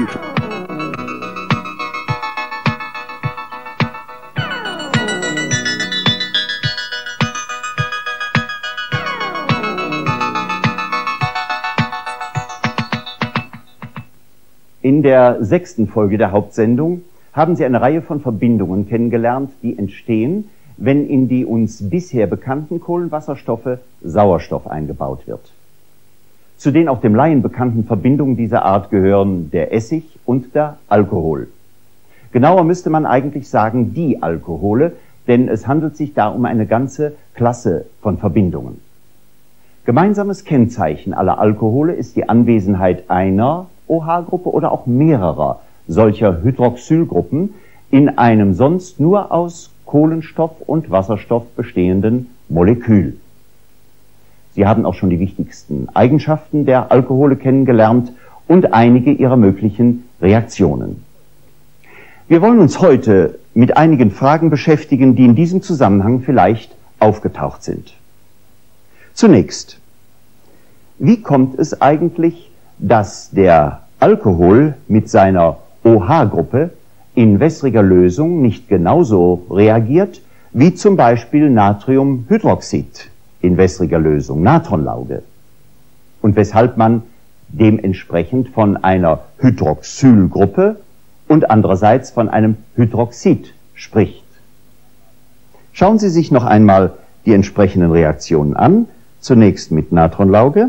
In der 6. Folge der Hauptsendung haben Sie eine Reihe von Verbindungen kennengelernt, die entstehen, wenn in die uns bisher bekannten Kohlenwasserstoffe Sauerstoff eingebaut wird. Zu den auch dem Laien bekannten Verbindungen dieser Art gehören der Essig und der Alkohol. Genauer müsste man eigentlich sagen die Alkohole, denn es handelt sich da um eine ganze Klasse von Verbindungen. Gemeinsames Kennzeichen aller Alkohole ist die Anwesenheit einer OH-Gruppe oder auch mehrerer solcher Hydroxylgruppen in einem sonst nur aus Kohlenstoff und Wasserstoff bestehenden Molekül. Sie haben auch schon die wichtigsten Eigenschaften der Alkohole kennengelernt und einige ihrer möglichen Reaktionen. Wir wollen uns heute mit einigen Fragen beschäftigen, die in diesem Zusammenhang vielleicht aufgetaucht sind. Zunächst, wie kommt es eigentlich, dass der Alkohol mit seiner OH-Gruppe in wässriger Lösung nicht genauso reagiert wie zum Beispiel Natriumhydroxid in wässriger Lösung, Natronlauge, und weshalb man dementsprechend von einer Hydroxylgruppe und andererseits von einem Hydroxid spricht. Schauen Sie sich noch einmal die entsprechenden Reaktionen an, zunächst mit Natronlauge.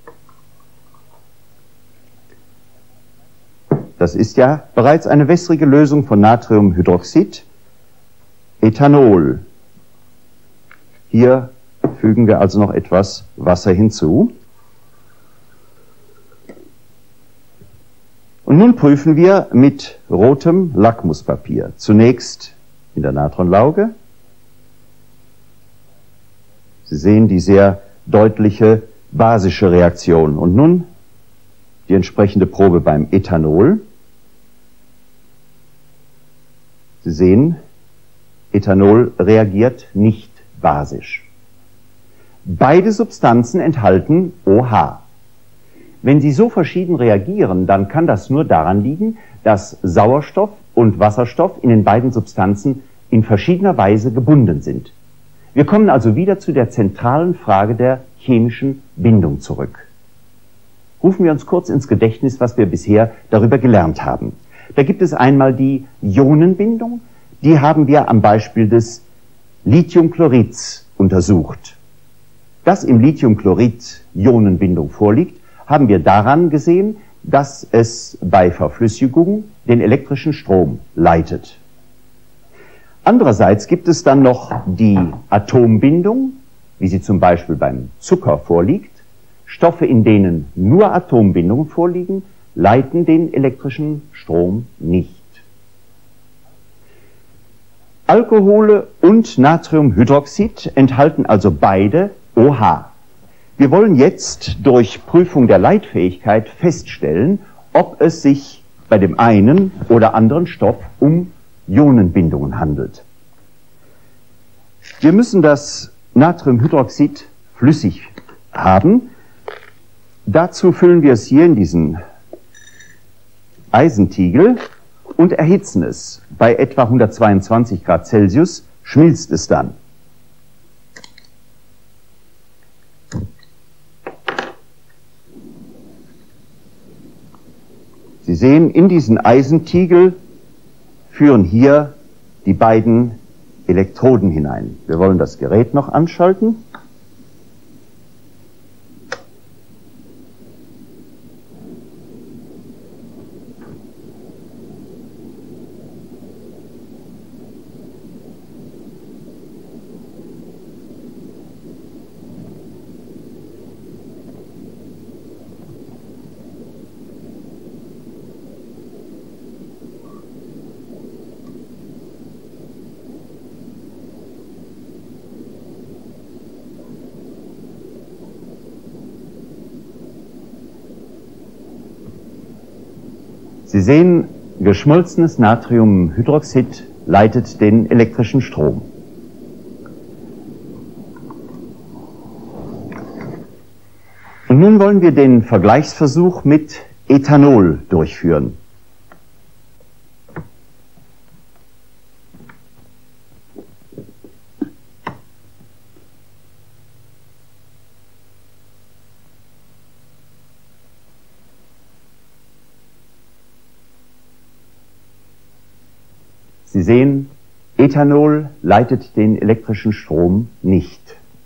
Das ist ja bereits eine wässrige Lösung von Natriumhydroxid. Ethanol. Hier fügen wir also noch etwas Wasser hinzu. Und nun prüfen wir mit rotem Lackmuspapier. Zunächst in der Natronlauge. Sie sehen die sehr deutliche basische Reaktion. Und nun die entsprechende Probe beim Ethanol. Sie sehen, Ethanol reagiert nicht basisch. Beide Substanzen enthalten OH. Wenn sie so verschieden reagieren, dann kann das nur daran liegen, dass Sauerstoff und Wasserstoff in den beiden Substanzen in verschiedener Weise gebunden sind. Wir kommen also wieder zu der zentralen Frage der chemischen Bindung zurück. Rufen wir uns kurz ins Gedächtnis, was wir bisher darüber gelernt haben. Da gibt es einmal die Ionenbindung, die haben wir am Beispiel des Lithiumchlorids untersucht. Dass im Lithiumchlorid Ionenbindung vorliegt, haben wir daran gesehen, dass es bei Verflüssigung den elektrischen Strom leitet. Andererseits gibt es dann noch die Atombindung, wie sie zum Beispiel beim Zucker vorliegt. Stoffe, in denen nur Atombindungen vorliegen, leiten den elektrischen Strom nicht. Alkohole und Natriumhydroxid enthalten also beide OH. Wir wollen jetzt durch Prüfung der Leitfähigkeit feststellen, ob es sich bei dem einen oder anderen Stoff um Ionenbindungen handelt. Wir müssen das Natriumhydroxid flüssig haben. Dazu füllen wir es hier in diesen Eisentiegel und erhitzen es. Bei etwa 122 Grad Celsius schmilzt es dann. Sie sehen, in diesen Eisentiegel führen hier die beiden Elektroden hinein. Wir wollen das Gerät noch anschalten. Sie sehen, geschmolzenes Natriumhydroxid leitet den elektrischen Strom. Und nun wollen wir den Vergleichsversuch mit Ethanol durchführen. Sie sehen, Ethanol leitet den elektrischen Strom nicht.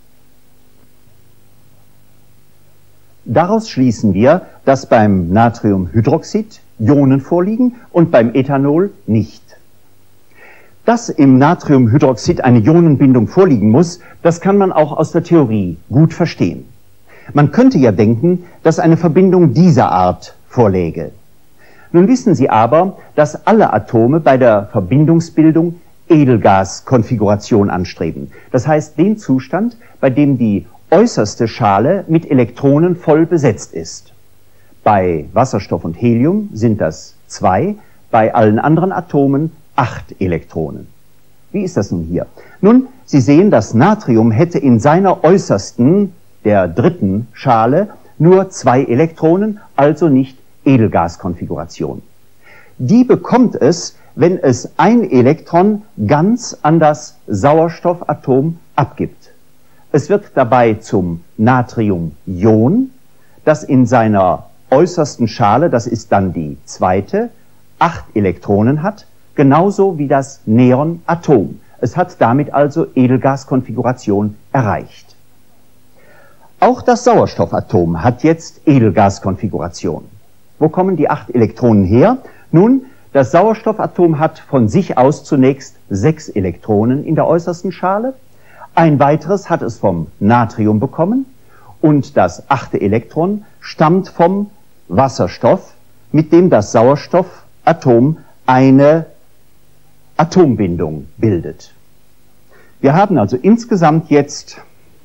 Daraus schließen wir, dass beim Natriumhydroxid Ionen vorliegen und beim Ethanol nicht. Dass im Natriumhydroxid eine Ionenbindung vorliegen muss, das kann man auch aus der Theorie gut verstehen. Man könnte ja denken, dass eine Verbindung dieser Art vorläge. Nun wissen Sie aber, dass alle Atome bei der Verbindungsbildung Edelgaskonfiguration anstreben. Das heißt den Zustand, bei dem die äußerste Schale mit Elektronen voll besetzt ist. Bei Wasserstoff und Helium sind das 2, bei allen anderen Atomen 8 Elektronen. Wie ist das nun hier? Nun, Sie sehen, das Natrium hätte in seiner äußersten, der dritten Schale, nur 2 Elektronen, also nicht Edelgaskonfiguration. Die bekommt es, wenn es ein Elektron ganz an das Sauerstoffatom abgibt. Es wird dabei zum Natriumion, das in seiner äußersten Schale, das ist dann die zweite, 8 Elektronen hat, genauso wie das Neonatom. Es hat damit also Edelgaskonfiguration erreicht. Auch das Sauerstoffatom hat jetzt Edelgaskonfiguration. Wo kommen die 8 Elektronen her? Nun, das Sauerstoffatom hat von sich aus zunächst 6 Elektronen in der äußersten Schale. Ein weiteres hat es vom Natrium bekommen und das 8. Elektron stammt vom Wasserstoff, mit dem das Sauerstoffatom eine Atombindung bildet. Wir haben also insgesamt jetzt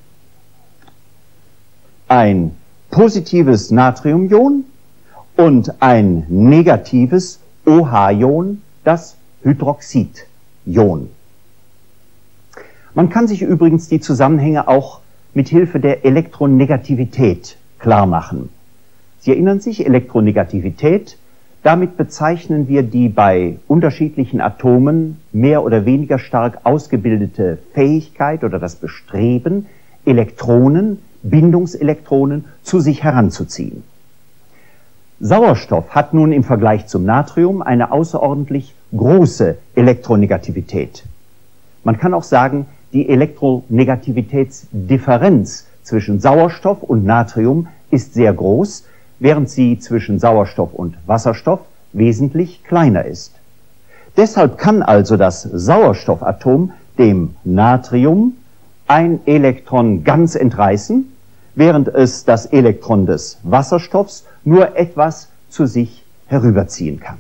ein positives Natriumion und ein negatives OH-Ion, das Hydroxidion. Man kann sich übrigens die Zusammenhänge auch mit Hilfe der Elektronegativität klar machen. Sie erinnern sich, Elektronegativität, damit bezeichnen wir die bei unterschiedlichen Atomen mehr oder weniger stark ausgebildete Fähigkeit oder das Bestreben, Elektronen, Bindungselektronen zu sich heranzuziehen. Sauerstoff hat nun im Vergleich zum Natrium eine außerordentlich große Elektronegativitet. Man kann auch sagen, die Elektronegativitätsdifferenz zwischen Sauerstoff und Natrium ist sehr groß, während sie zwischen Sauerstoff und Wasserstoff wesentlich kleiner ist. Deshalb kann also das Sauerstoffatom dem Natrium ein Elektron ganz entreißen, während es das Elektron des Wasserstoffs nur etwas zu sich herüberziehen kann.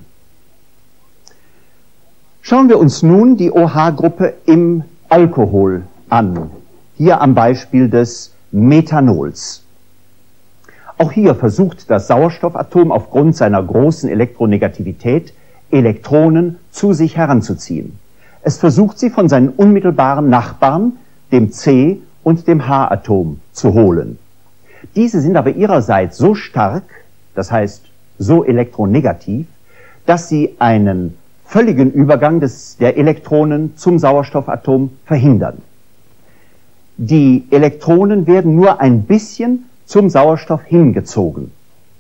Schauen wir uns nun die OH-Gruppe im Alkohol an, hier am Beispiel des Methanols. Auch hier versucht das Sauerstoffatom aufgrund seiner großen Elektronegativität Elektronen zu sich heranzuziehen. Es versucht sie von seinen unmittelbaren Nachbarn, dem C- und dem H-Atom, zu holen. Diese sind aber ihrerseits so stark, das heißt so elektronegativ, dass sie einen völligen Übergang der Elektronen zum Sauerstoffatom verhindern. Die Elektronen werden nur ein bisschen zum Sauerstoff hingezogen.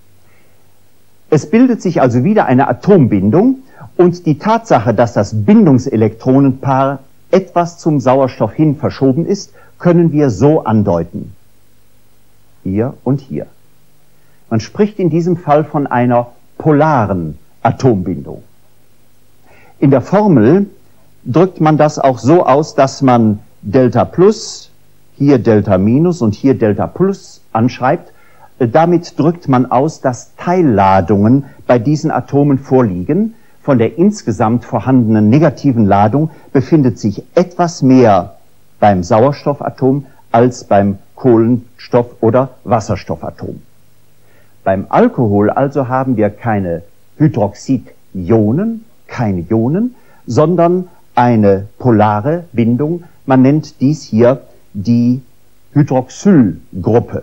Es bildet sich also wieder eine Atombindung und die Tatsache, dass das Bindungselektronenpaar etwas zum Sauerstoff hin verschoben ist, können wir so andeuten. Hier und hier. Man spricht in diesem Fall von einer polaren Atombindung. In der Formel drückt man das auch so aus, dass man Delta plus, hier Delta minus und hier Delta plus anschreibt. Damit drückt man aus, dass Teilladungen bei diesen Atomen vorliegen. Von der insgesamt vorhandenen negativen Ladung befindet sich etwas mehr beim Sauerstoffatom als beim Kohlenstoff- oder Wasserstoffatom. Beim Alkohol also haben wir keine Hydroxidionen, keine Ionen, sondern eine polare Bindung. Man nennt dies hier die Hydroxylgruppe.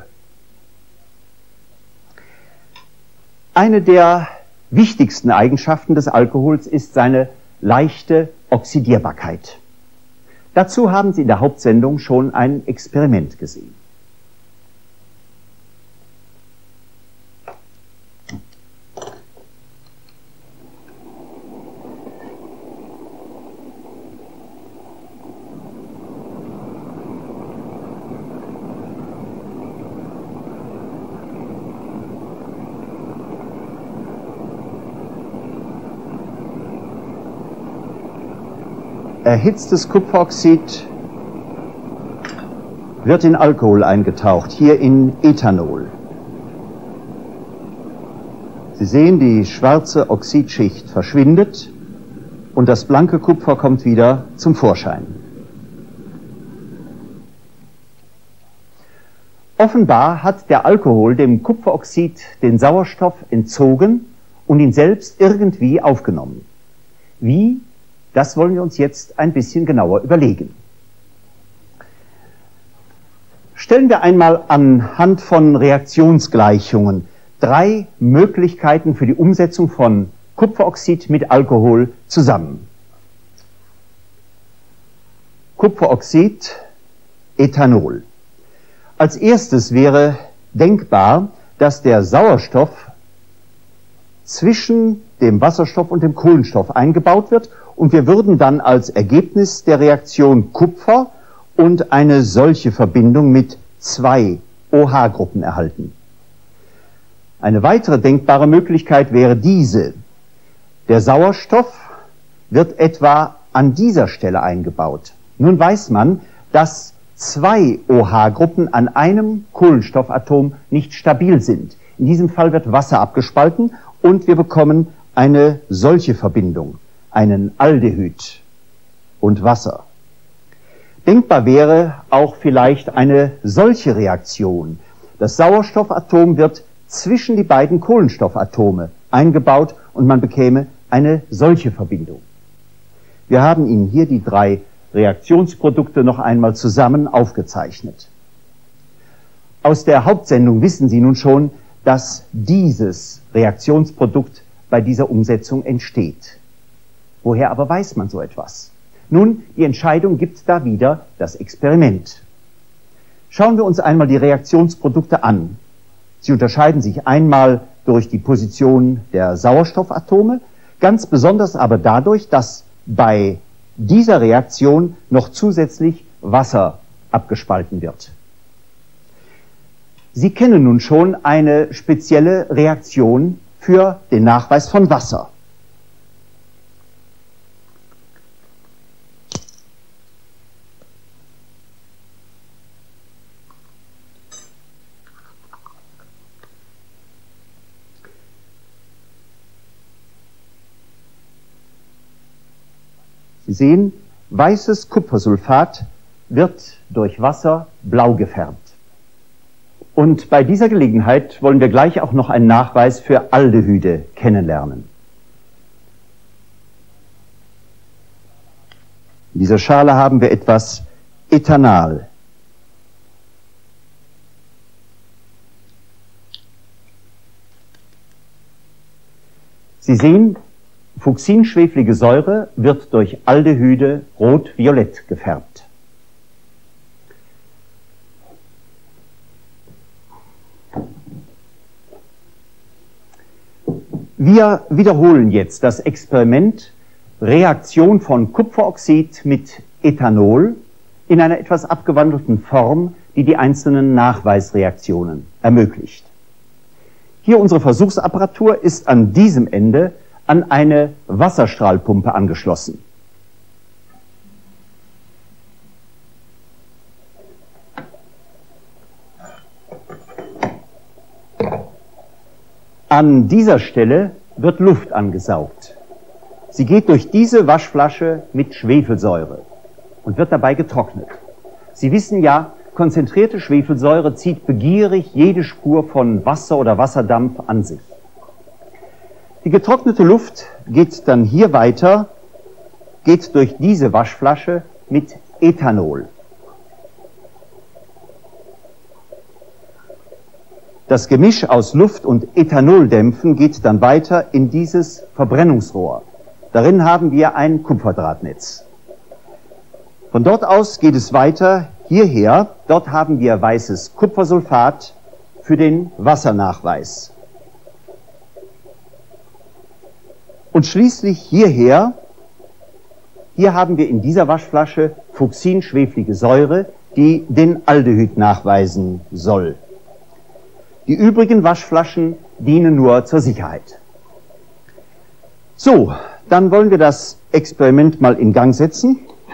Eine der wichtigsten Eigenschaften des Alkohols ist seine leichte Oxidierbarkeit. Dazu haben Sie in der Hauptsendung schon ein Experiment gesehen. Erhitztes Kupferoxid wird in Alkohol eingetaucht, hier in Ethanol. Sie sehen, die schwarze Oxidschicht verschwindet und das blanke Kupfer kommt wieder zum Vorschein. Offenbar hat der Alkohol dem Kupferoxid den Sauerstoff entzogen und ihn selbst irgendwie aufgenommen. Wie? Das wollen wir uns jetzt ein bisschen genauer überlegen. Stellen wir einmal anhand von Reaktionsgleichungen 3 Möglichkeiten für die Umsetzung von Kupferoxid mit Alkohol zusammen. Kupferoxid, Ethanol. Als erstes wäre denkbar, dass der Sauerstoff zwischen dem Wasserstoff und dem Kohlenstoff eingebaut wird und wir würden dann als Ergebnis der Reaktion Kupfer und eine solche Verbindung mit 2 OH-Gruppen erhalten. Eine weitere denkbare Möglichkeit wäre diese. Der Sauerstoff wird etwa an dieser Stelle eingebaut. Nun weiß man, dass 2 OH-Gruppen an einem Kohlenstoffatom nicht stabil sind. In diesem Fall wird Wasser abgespalten und wir bekommen eine solche Verbindung, einen Aldehyd und Wasser. Denkbar wäre auch vielleicht eine solche Reaktion. Das Sauerstoffatom wird zwischen die beiden Kohlenstoffatome eingebaut und man bekäme eine solche Verbindung. Wir haben Ihnen hier die 3 Reaktionsprodukte noch einmal zusammen aufgezeichnet. Aus der Hauptsendung wissen Sie nun schon, dass dieses Reaktionsprodukt bei dieser Umsetzung entsteht. Woher aber weiß man so etwas? Nun, die Entscheidung gibt da wieder das Experiment. Schauen wir uns einmal die Reaktionsprodukte an. Sie unterscheiden sich einmal durch die Position der Sauerstoffatome, ganz besonders aber dadurch, dass bei dieser Reaktion noch zusätzlich Wasser abgespalten wird. Sie kennen nun schon eine spezielle Reaktion für den Nachweis von Wasser. Sie sehen, weißes Kupfersulfat wird durch Wasser blau gefärbt. Und bei dieser Gelegenheit wollen wir gleich auch noch einen Nachweis für Aldehyde kennenlernen. In dieser Schale haben wir etwas Ethanal. Sie sehen, fuchsinschweflige Säure wird durch Aldehyde rot-violett gefärbt. Wir wiederholen jetzt das Experiment Reaktion von Kupferoxid mit Ethanol in einer etwas abgewandelten Form, die die einzelnen Nachweisreaktionen ermöglicht. Hier unsere Versuchsapparatur ist an diesem Ende an eine Wasserstrahlpumpe angeschlossen. An dieser Stelle wird Luft angesaugt. Sie geht durch diese Waschflasche mit Schwefelsäure und wird dabei getrocknet. Sie wissen ja, konzentrierte Schwefelsäure zieht begierig jede Spur von Wasser oder Wasserdampf an sich. Die getrocknete Luft geht dann hier weiter, geht durch diese Waschflasche mit Ethanol. Das Gemisch aus Luft- und Ethanoldämpfen geht dann weiter in dieses Verbrennungsrohr. Darin haben wir ein Kupferdrahtnetz. Von dort aus geht es weiter hierher. Dort haben wir weißes Kupfersulfat für den Wassernachweis. Und schließlich hierher. Hier haben wir in dieser Waschflasche fuchsinschweflige Säure, die den Aldehyd nachweisen soll. Die übrigen Waschflaschen dienen nur zur Sicherheit. So, dann wollen wir das Experiment mal in Gang setzen.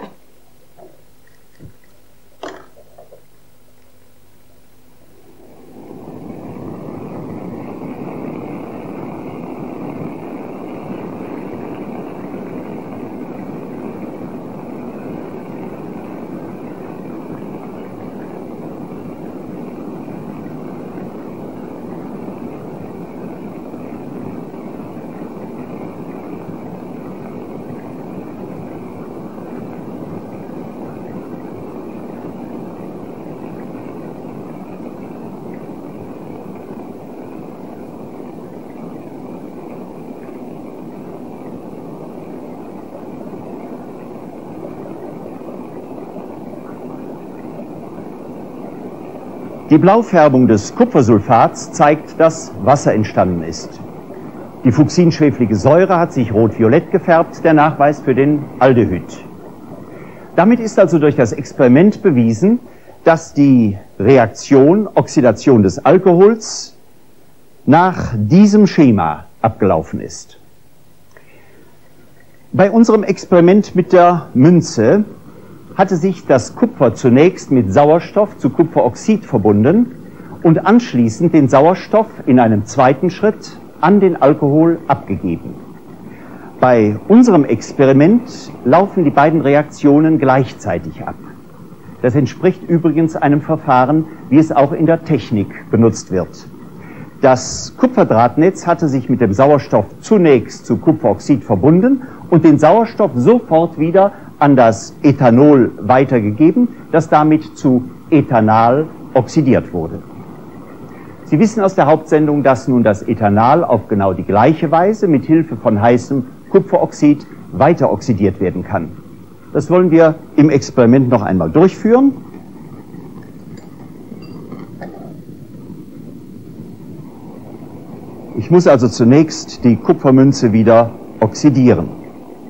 Die Blaufärbung des Kupfersulfats zeigt, dass Wasser entstanden ist. Die fuchsinschweflige Säure hat sich rot-violett gefärbt, der Nachweis für den Aldehyd. Damit ist also durch das Experiment bewiesen, dass die Reaktion Oxidation des Alkohols nach diesem Schema abgelaufen ist. Bei unserem Experiment mit der Münze hatte sich das Kupfer zunächst mit Sauerstoff zu Kupferoxid verbunden und anschließend den Sauerstoff in einem zweiten Schritt an den Alkohol abgegeben. Bei unserem Experiment laufen die beiden Reaktionen gleichzeitig ab. Das entspricht übrigens einem Verfahren, wie es auch in der Technik benutzt wird. Das Kupferdrahtnetz hatte sich mit dem Sauerstoff zunächst zu Kupferoxid verbunden und den Sauerstoff sofort wieder an das Ethanol weitergegeben, das damit zu Ethanal oxidiert wurde. Sie wissen aus der Hauptsendung, dass nun das Ethanal auf genau die gleiche Weise mit Hilfe von heißem Kupferoxid weiter oxidiert werden kann. Das wollen wir im Experiment noch einmal durchführen. Ich muss also zunächst die Kupfermünze wieder oxidieren.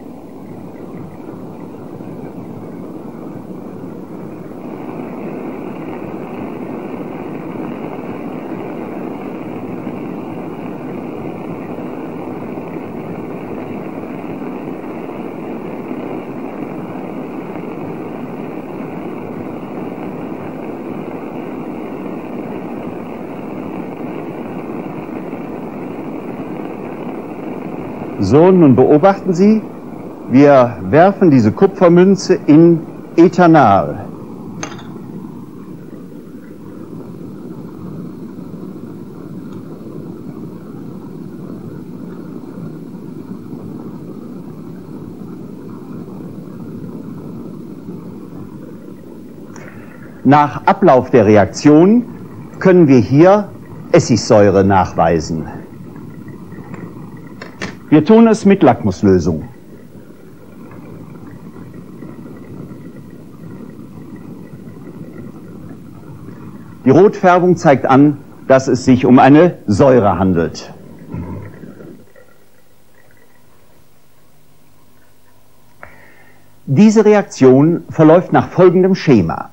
So, nun beobachten Sie, wir werfen diese Kupfermünze in Ethanal. Nach Ablauf der Reaktion können wir hier Essigsäure nachweisen. Wir tun es mit Lackmuslösung. Die Rotfärbung zeigt an, dass es sich um eine Säure handelt. Diese Reaktion verläuft nach folgendem Schema.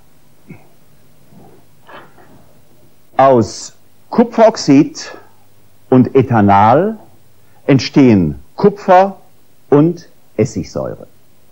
Aus Kupferoxid und Ethanal entstehen Kupfer und Essigsäure.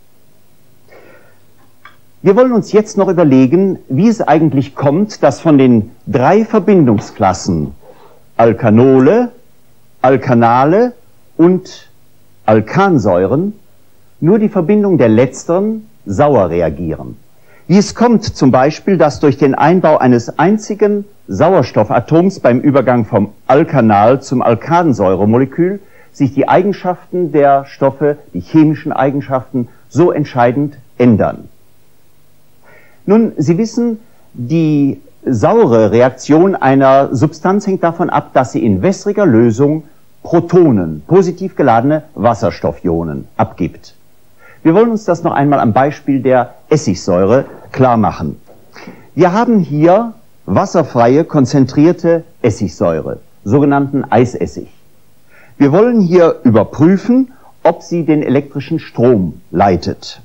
Wir wollen uns jetzt noch überlegen, wie es eigentlich kommt, dass von den 3 Verbindungsklassen Alkanole, Alkanale und Alkansäuren nur die Verbindung der letzteren sauer reagieren. Wie es kommt zum Beispiel, dass durch den Einbau eines einzigen Sauerstoffatoms beim Übergang vom Alkanal zum Alkansäuremolekül sich die Eigenschaften der Stoffe, die chemischen Eigenschaften, so entscheidend ändern. Nun, Sie wissen, die saure Reaktion einer Substanz hängt davon ab, dass sie in wässriger Lösung Protonen, positiv geladene Wasserstoffionen, abgibt. Wir wollen uns das noch einmal am Beispiel der Essigsäure klar machen. Wir haben hier wasserfreie, konzentrierte Essigsäure, sogenannten Eisessig. Wir wollen hier überprüfen, ob sie den elektrischen Strom leitet.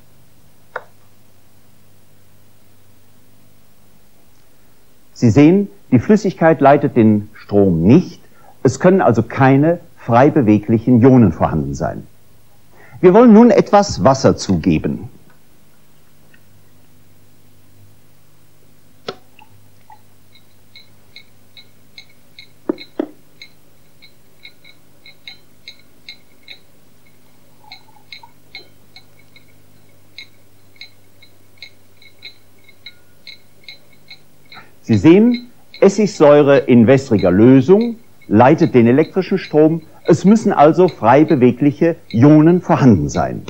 Sie sehen, die Flüssigkeit leitet den Strom nicht. Es können also keine frei beweglichen Ionen vorhanden sein. Wir wollen nun etwas Wasser zugeben. Sie sehen, Essigsäure in wässriger Lösung leitet den elektrischen Strom. Es müssen also frei bewegliche Ionen vorhanden sein.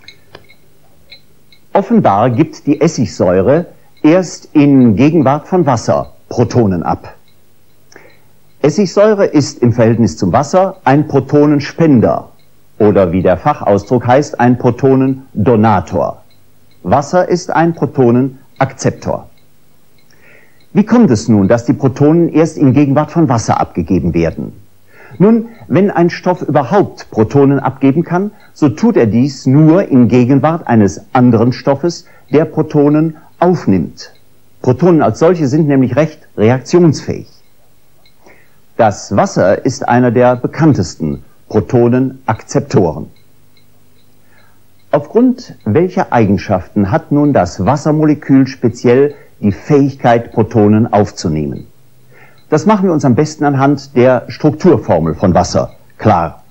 Offenbar gibt die Essigsäure erst in Gegenwart von Wasser Protonen ab. Essigsäure ist im Verhältnis zum Wasser ein Protonenspender oder wie der Fachausdruck heißt, ein Protonendonator. Wasser ist ein Protonenakzeptor. Wie kommt es nun, dass die Protonen erst in Gegenwart von Wasser abgegeben werden? Nun, wenn ein Stoff überhaupt Protonen abgeben kann, so tut er dies nur in Gegenwart eines anderen Stoffes, der Protonen aufnimmt. Protonen als solche sind nämlich recht reaktionsfähig. Das Wasser ist einer der bekanntesten Protonenakzeptoren. Aufgrund welcher Eigenschaften hat nun das Wassermolekül speziell die Fähigkeit, Protonen aufzunehmen? Das machen wir uns am besten anhand der Strukturformel von Wasser klar.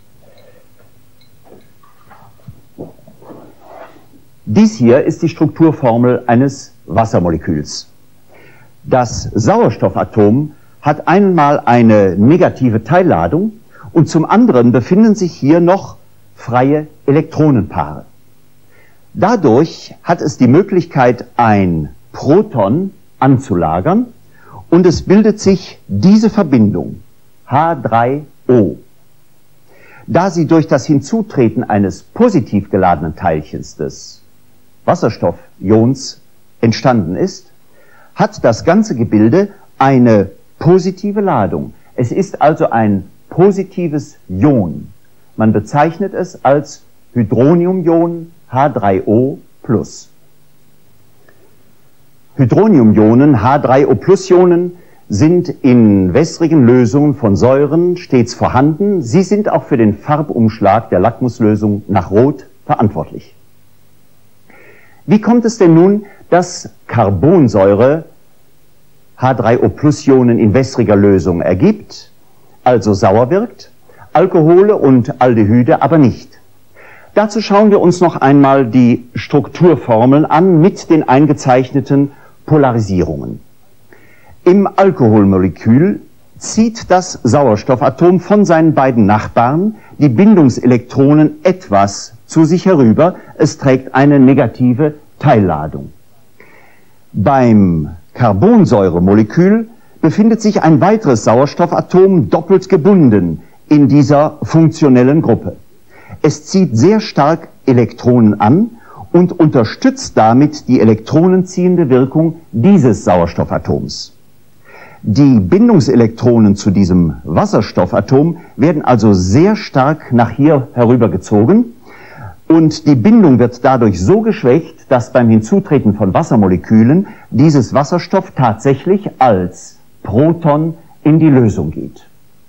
Dies hier ist die Strukturformel eines Wassermoleküls. Das Sauerstoffatom hat einmal eine negative Teilladung und zum anderen befinden sich hier noch freie Elektronenpaare. Dadurch hat es die Möglichkeit, ein Proton anzulagern und es bildet sich diese Verbindung H3O. Da sie durch das Hinzutreten eines positiv geladenen Teilchens des Wasserstoffions entstanden ist, hat das ganze Gebilde eine positive Ladung. Es ist also ein positives Ion. Man bezeichnet es als Hydroniumion H3O+. Hydroniumionen, H3O+-Ionen, sind in wässrigen Lösungen von Säuren stets vorhanden. Sie sind auch für den Farbumschlag der Lackmuslösung nach Rot verantwortlich. Wie kommt es denn nun, dass Carbonsäure H3O+-Ionen in wässriger Lösung ergibt, also sauer wirkt, Alkohole und Aldehyde aber nicht? Dazu schauen wir uns noch einmal die Strukturformeln an mit den eingezeichneten Polarisierungen. Im Alkoholmolekül zieht das Sauerstoffatom von seinen beiden Nachbarn die Bindungselektronen etwas zu sich herüber. Es trägt eine negative Teilladung. Beim Carbonsäuremolekül befindet sich ein weiteres Sauerstoffatom doppelt gebunden in dieser funktionellen Gruppe. Es zieht sehr stark Elektronen an und unterstützt damit die elektronenziehende Wirkung dieses Sauerstoffatoms. Die Bindungselektronen zu diesem Wasserstoffatom werden also sehr stark nach hier herübergezogen und die Bindung wird dadurch so geschwächt, dass beim Hinzutreten von Wassermolekülen dieses Wasserstoff tatsächlich als Proton in die Lösung geht.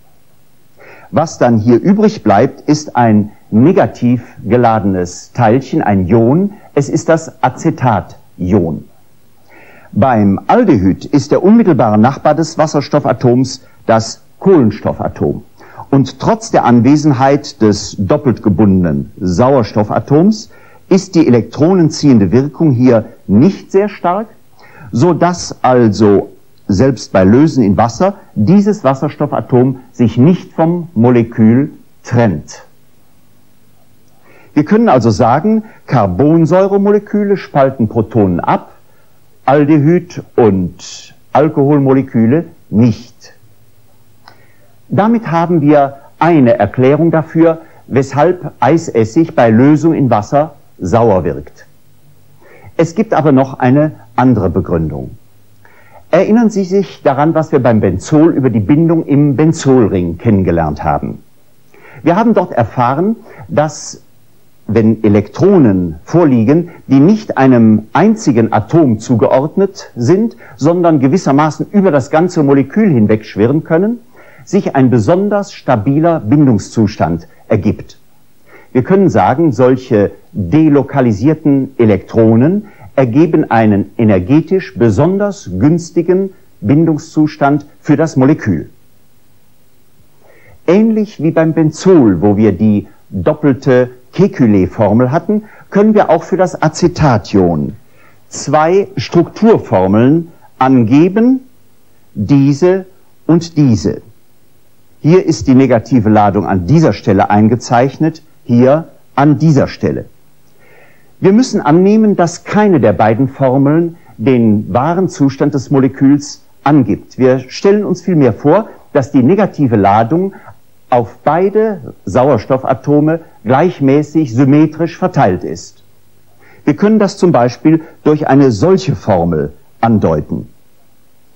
Was dann hier übrig bleibt, ist ein negativ geladenes Teilchen, ein Ion. Es ist das Acetation. Beim Aldehyd ist der unmittelbare Nachbar des Wasserstoffatoms das Kohlenstoffatom. Und trotz der Anwesenheit des doppelt gebundenen Sauerstoffatoms ist die elektronenziehende Wirkung hier nicht sehr stark, so dass also selbst bei Lösen in Wasser dieses Wasserstoffatom sich nicht vom Molekül trennt. Wir können also sagen, Carbonsäuremoleküle spalten Protonen ab, Aldehyd- und Alkoholmoleküle nicht. Damit haben wir eine Erklärung dafür, weshalb Eisessig bei Lösung in Wasser sauer wirkt. Es gibt aber noch eine andere Begründung. Erinnern Sie sich daran, was wir beim Benzol über die Bindung im Benzolring kennengelernt haben. Wir haben dort erfahren, dass wenn Elektronen vorliegen, die nicht einem einzigen Atom zugeordnet sind, sondern gewissermaßen über das ganze Molekül hinweg schwirren können, sich ein besonders stabiler Bindungszustand ergibt. Wir können sagen, solche delokalisierten Elektronen ergeben einen energetisch besonders günstigen Bindungszustand für das Molekül. Ähnlich wie beim Benzol, wo wir die doppelte Kekulé-Formel hatten, können wir auch für das Acetation zwei Strukturformeln angeben, diese und diese. Hier ist die negative Ladung an dieser Stelle eingezeichnet, hier an dieser Stelle. Wir müssen annehmen, dass keine der beiden Formeln den wahren Zustand des Moleküls angibt. Wir stellen uns vielmehr vor, dass die negative Ladung auf beide Sauerstoffatome gleichmäßig symmetrisch verteilt ist. Wir können das zum Beispiel durch eine solche Formel andeuten.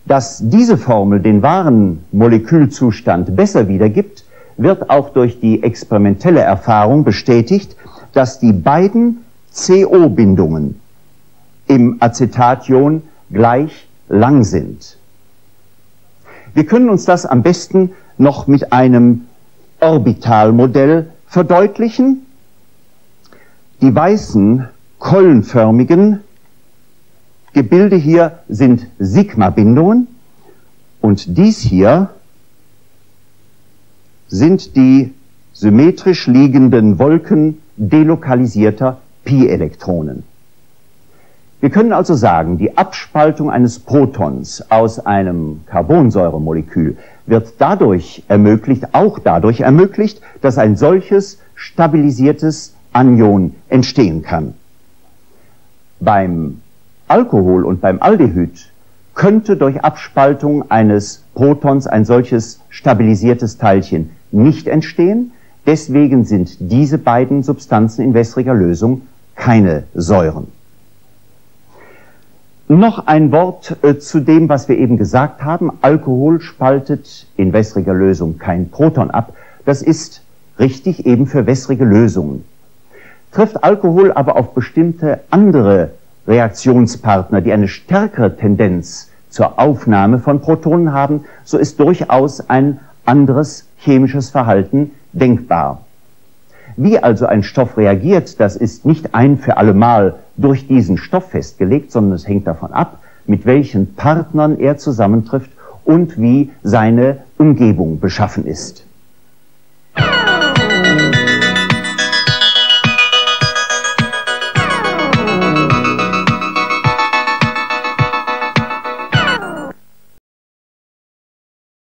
Dass diese Formel den wahren Molekülzustand besser wiedergibt, wird auch durch die experimentelle Erfahrung bestätigt, dass die beiden CO-Bindungen im Acetation gleich lang sind. Wir können uns das am besten noch mit einem Orbitalmodell verdeutlichen. Die weißen, keulenförmigen Gebilde hier sind Sigma-Bindungen und dies hier sind die symmetrisch liegenden Wolken delokalisierter Pi-Elektronen. Wir können also sagen, die Abspaltung eines Protons aus einem Carbonsäuremolekül wird dadurch ermöglicht, auch dadurch ermöglicht, dass ein solches stabilisiertes Anion entstehen kann. Beim Alkohol und beim Aldehyd könnte durch Abspaltung eines Protons ein solches stabilisiertes Teilchen nicht entstehen. Deswegen sind diese beiden Substanzen in wässriger Lösung keine Säuren. Noch ein Wort zu dem, was wir eben gesagt haben. Alkohol spaltet in wässriger Lösung kein Proton ab. Das ist richtig eben für wässrige Lösungen. Trifft Alkohol aber auf bestimmte andere Reaktionspartner, die eine stärkere Tendenz zur Aufnahme von Protonen haben, so ist durchaus ein anderes chemisches Verhalten denkbar. Wie also ein Stoff reagiert, das ist nicht ein für alle Mal durch diesen Stoff festgelegt, sondern es hängt davon ab, mit welchen Partnern er zusammentrifft und wie seine Umgebung beschaffen ist.